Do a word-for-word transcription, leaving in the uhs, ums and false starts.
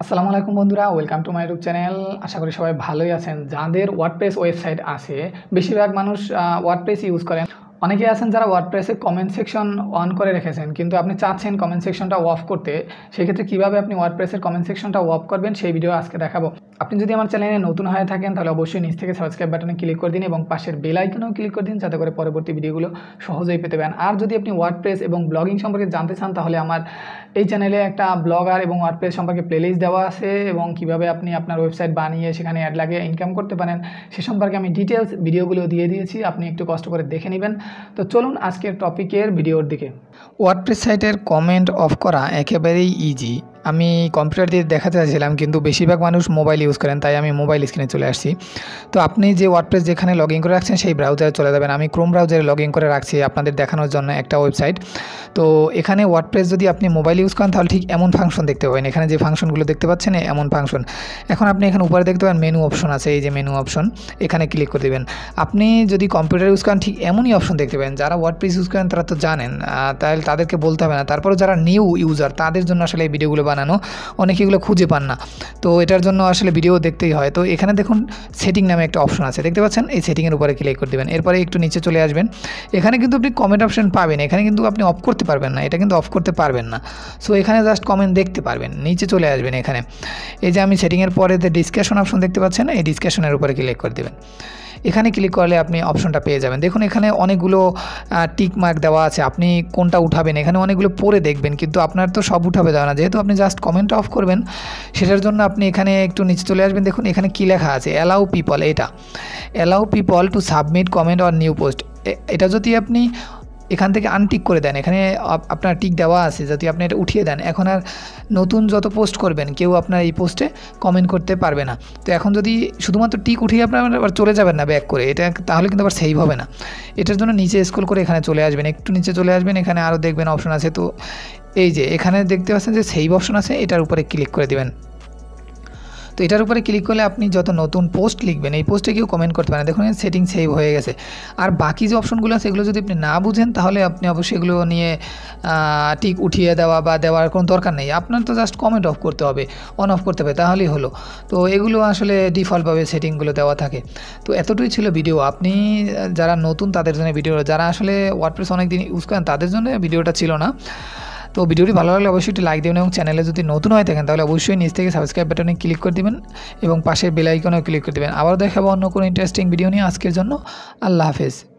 আসসালামু আলাইকুম বন্ধুরা, welcome to my YouTube channel. আশা করি সবাই ভালোই আছেন। যাদের ওয়ার্ডপ্রেস ওয়েবসাইট আছে, বেশিরভাগ মানুষ ওয়ার্ডপ্রেস ইউজ করেন। অনেকেই আছেন যারা ওয়ার্ডপ্রেসে কমেন্ট সেকশন অন করে রেখেছেন, কিন্তু আপনি চাচ্ছেন কমেন্ট সেকশনটা অফ করতে। সেক্ষেত্রে কীভাবে আপনি ওয়ার্ডপ্রেসের কমেন্ট সেকশনটা অফ করবেন সেই ভিডিও আজকে দেখাবো। আপনি যদি আমার চ্যানেলে নতুন হয়ে থাকেন তাহলে অবশ্যই নিচ থেকে সাবস্ক্রাইব বাটনে ক্লিক করে দিন এবং পাশের বেল আইকনেও ক্লিক করে দিন, যাতে করে পরবর্তী ভিডিওগুলো সহজেই পেতে পারেন। আর যদি আপনি ওয়ার্ডপ্রেস এবং ব্লগিং সম্পর্কে জানতে চান তাহলে আমার এই চ্যানেলে একটা ব্লগার এবং ওয়ার্ডপ্রেস সম্পর্কে প্লেলিস্ট দেওয়া আছে এবং কীভাবে আপনি আপনার ওয়েবসাইট বানিয়ে সেখানে অ্যাড লাগিয়ে ইনকাম করতে পারেন সে সম্পর্কে আমি ডিটেলস ভিডিওগুলো দিয়ে দিয়েছি। আপনি একটু কষ্ট করে দেখে নেবেন। তো চলুন আজকের টপিকের ভিডিওর দিকে। ওয়ার্ডপ্রেস সাইটের কমেন্ট অফ করা একেবারেই ইজি। আমি কম্পিউটার দিয়ে দেখাতে চাইছিলাম, কিন্তু বেশিরভাগ মানুষ মোবাইল ইউজ করেন, তাই আমি মোবাইল স্ক্রিনে চলে আসছি। তো আপনি যে ওয়ার্ডপ্রেস যেখানে লগ ইন করে রাখছেন সেই ব্রাউজারে চলে যাবেন। আমি ক্রোম ব্রাউজারে লগ ইন করে রাখছি আপনাদের দেখানোর জন্য একটা ওয়েবসাইট। তো এখানে ওয়ার্ডপ্রেস যদি আপনি মোবাইল ইউজ করেন তাহলে ঠিক এমন ফাংশন দেখতে পাবেন। এখানে যে ফাংশনগুলো দেখতে পাচ্ছেন এমন ফাংশন। এখন আপনি এখানে উপরে দেখতে পাবেন মেনু অপশন আছে, এই যে মেনু অপশন, এখানে ক্লিক করে দেবেন। আপনি যদি কম্পিউটার ইউজ করেন ঠিক এমনই অপশন দেখতে পাবেন। যারা ওয়ার্ডপ্রেস ইউজ করেন তারা তো জানেন, তাহলে তাদেরকে বলতে হবে না। তারপরে যারা নিউ ইউজার তাদের জন্য আসলে এই ভিডিওগুলো বানানো, অনেকে এগুলো খুঁজে পান না, তো এটার জন্য আসলে ভিডিও দেখতেই হয়। তো এখানে দেখুন সেটিং নামে একটা অপশন আছে, দেখতে পাচ্ছেন, এই সেটিংয়ের উপরে ক্লিক করে দেবেন। এরপরে একটু নিচে চলে আসবেন। এখানে কিন্তু আপনি কমেন্ট অপশন পাবেন, এখানে কিন্তু আপনি অফ করতে পারবেন না, এটা কিন্তু অফ করতে পারবেন না। সো এখানে জাস্ট কমেন্ট দেখতে পারবেন। নিচে চলে আসবেন, এখানে এই যে আমি সেটিংয়ের পরে যে ডিসকাশন অপশন দেখতে পাচ্ছেন, এই ডিসকাশনের উপরে ক্লিক করে দেবেন। এখানে ক্লিক করলে আপনি অপশনটা পেয়ে যাবেন। দেখুন এখানে অনেকগুলো টিক মার্ক দেওয়া আছে, আপনি কোনটা উঠাবেন এখানে অনেকগুলো পরে দেখবেন, কিন্তু আপনার তো সব উঠাবে যাবে না, যেহেতু আপনি জাস্ট কমেন্ট অফ করবেন। সেটার জন্য আপনি এখানে একটু নিচে চলে আসবেন। দেখুন এখানে কী লেখা আছে, অ্যালাউ পিপল, এটা allow people to submit comment or new post. এটা যদি আপনি এখান থেকে আনটিক করে দেন, এখানে আপনার টিক দেওয়া আছে, যদি আপনি এটা উঠিয়ে দেন, এখন আর নতুন যত পোস্ট করবেন কেউ আপনার এই পোস্টে কমেন্ট করতে পারবে না। তো এখন যদি শুধুমাত্র টিক উঠিয়ে আপনার আবার চলে যাবেন না ব্যাক করে, এটা তাহলে কিন্তু আবার সেভ হবে না। এটার জন্য নিচে স্ক্রল করে এখানে চলে আসবেন, একটু নিচে চলে আসবেন, এখানে আরও দেখবেন অপশন আছে। তো এই যে এখানে দেখতে পাচ্ছেন যে সেভ অপশন আছে, এটার উপরে ক্লিক করে দেবেন। তো এটার উপরে ক্লিক করলে আপনি যত নতুন পোস্ট লিখবেন এই পোস্টে কেউ কমেন্ট করতে পারেন। দেখুন সেটিং সেভ হয়ে গেছে। আর বাকি যে অপশনগুলো আছে এগুলো যদি আপনি না বুঝেন তাহলে আপনি অবশ্যই এগুলো নিয়ে টিক উঠিয়ে দেওয়া বা দেওয়ার কোনো দরকার নেই। আপনার তো জাস্ট কমেন্ট অফ করতে হবে, অন অফ করতে হবে, তাহলেই হলো। তো এগুলো আসলে ডিফল্টভাবে সেটিংগুলো দেওয়া থাকে। তো এতটুকুই ছিল ভিডিও। আপনি যারা নতুন তাদের জন্য ভিডিও, যারা আসলে ওয়ার্ডপ্রেস অনেক দিন ইউজ করেন তাদের জন্য ভিডিওটা ছিল না। তো ভিডিওটি ভালো লাগলে অবশ্যই একটি লাইক দেবেন এবং চ্যানেলে যদি নতুন হয়ে থাকেন তাহলে অবশ্যই নিচ থেকে সাবস্ক্রাইব বাটনে ক্লিক করে দেবেন এবং পাশের বেল আইকনেও ক্লিক করে দেবেন। আবার দেখাবো অন্য কোনো ইন্টারেস্টিং ভিডিও নিয়ে। আজকের জন্য আল্লাহ হাফেজ।